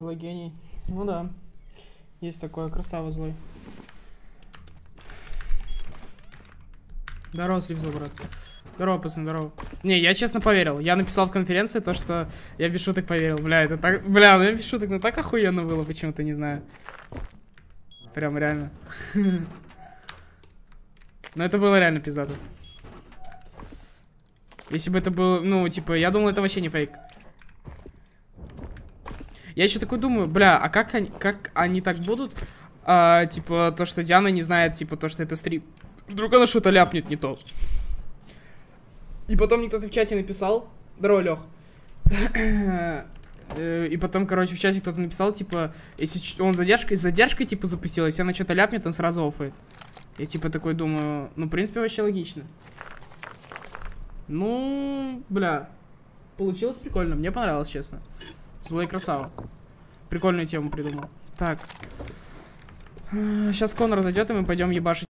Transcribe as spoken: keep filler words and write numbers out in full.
Злой гений. Ну да. Есть такое, красава злой. Здорово, Слипзл, брат. Здорово, пацан, здорово. Не, я честно поверил. Я написал в конференции то, что я без шуток поверил. Бля, это так... Бля, ну я без шуток, ну так охуенно было почему-то, не знаю. Прям реально. Но это было реально пиздато. Если бы это было, ну, типа, я думал, это вообще не фейк. Я еще такой думаю, бля, а как они, как они так будут? А, типа, то, что Диана не знает, типа, то, что это стрим. Вдруг она что-то ляпнет не то. И потом мне кто-то в чате написал. Здорово, Лех. И потом, короче, в чате кто-то написал, типа, если он задержкой, с задержкой, типа, запустил, если она что-то ляпнет, он сразу оффает. Я, типа, такой думаю, ну, в принципе, вообще логично. Ну, бля. Получилось прикольно, мне понравилось, честно. Злой красава. Прикольную тему придумал. Так. Сейчас Конор зайдет, и мы пойдем ебашить.